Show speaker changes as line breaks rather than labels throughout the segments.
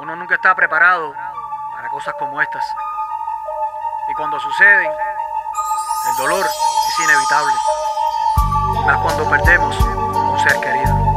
Uno nunca está preparado para cosas como estas. Y cuando suceden, el dolor es inevitable. Más cuando perdemos a un ser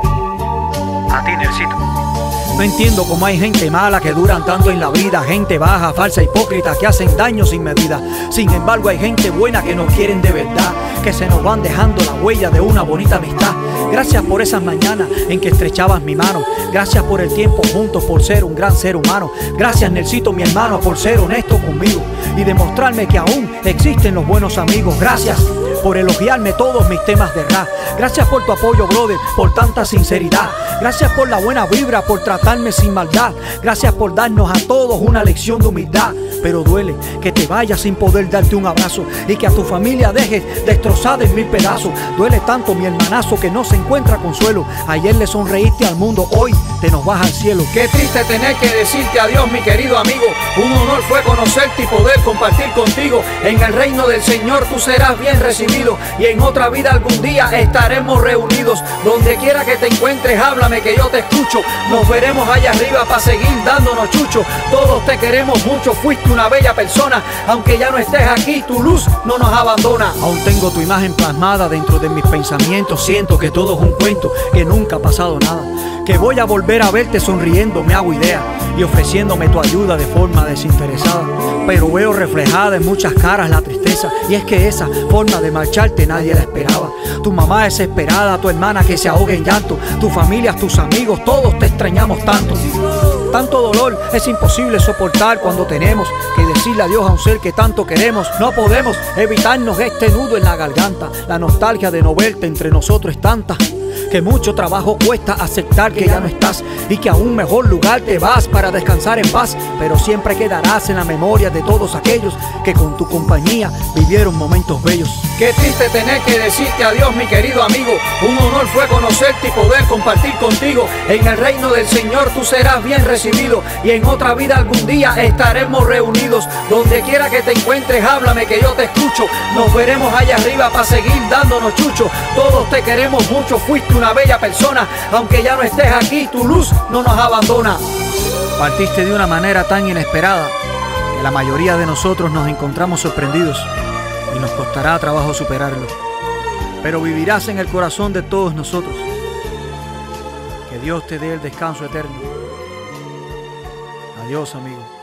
querido. A ti, Nelsito.
No entiendo cómo hay gente mala que duran tanto en la vida, gente baja, falsa, hipócrita, que hacen daño sin medida. Sin embargo hay gente buena que nos quieren de verdad, que se nos van dejando la huella de una bonita amistad. Gracias por esas mañanas en que estrechabas mi mano. Gracias por el tiempo juntos, por ser un gran ser humano. Gracias, Nelsito, mi hermano, por ser honesto conmigo y demostrarme que aún existen los buenos amigos. Gracias por elogiarme todos mis temas de rap. Gracias por tu apoyo, brother, por tanta sinceridad. Gracias por la buena vibra, por tratarme sin maldad. Gracias por darnos a todos una lección de humildad. Pero duele que te vayas sin poder darte un abrazo y que a tu familia dejes destrozada en 1000 pedazos. Duele tanto, mi hermanazo, que no se encuentra consuelo. Ayer le sonreíste al mundo, hoy te nos vas al cielo.
Qué triste tener que decirte adiós, mi querido amigo. Un honor fue conocerte y poder compartir contigo. En el reino del Señor tú serás bien recibido, y en otra vida algún día estaremos reunidos. Donde quiera que te encuentres, háblame que yo te escucho. Nos veremos allá arriba para seguir dándonos chucho. Todos te queremos mucho, fuiste una bella persona. Aunque ya no estés aquí, tu luz no nos abandona.
Aún tengo tu imagen plasmada dentro de mis pensamientos. Siento que todo es un cuento, que nunca ha pasado nada, que voy a volver a verte sonriendo, me hago idea, y ofreciéndome tu ayuda de forma desinteresada. Pero veo reflejada en muchas caras la tristeza, y es que esa forma de marcharte nadie la esperaba. Tu mamá desesperada, tu hermana que se ahoga en llanto, tu familia, tus amigos, todos te extrañamos tanto. Tanto dolor es imposible soportar cuando tenemos que decirle adiós a un ser que tanto queremos. No podemos evitarnos este nudo en la garganta. La nostalgia de no verte entre nosotros es tanta que mucho trabajo cuesta aceptar que ya no estás y que a un mejor lugar te vas para descansar en paz. Pero siempre quedarás en la memoria de todos aquellos que con tu compañía vivieron momentos bellos.
Qué triste tener que decirte adiós, mi querido amigo. Un honor fue conocerte y poder compartir contigo. En el reino del Señor tú serás bien recibido, y en otra vida algún día estaremos reunidos. Donde quiera que te encuentres, háblame que yo te escucho. Nos veremos allá arriba para seguir dándonos chucho. Todos te queremos mucho, fuiste una bella persona. Aunque ya no estés aquí, tu luz no nos abandona.
Partiste de una manera tan inesperada que la mayoría de nosotros nos encontramos sorprendidos y nos costará trabajo superarlo. Pero vivirás en el corazón de todos nosotros. Que Dios te dé el descanso eterno. Adiós, amigo.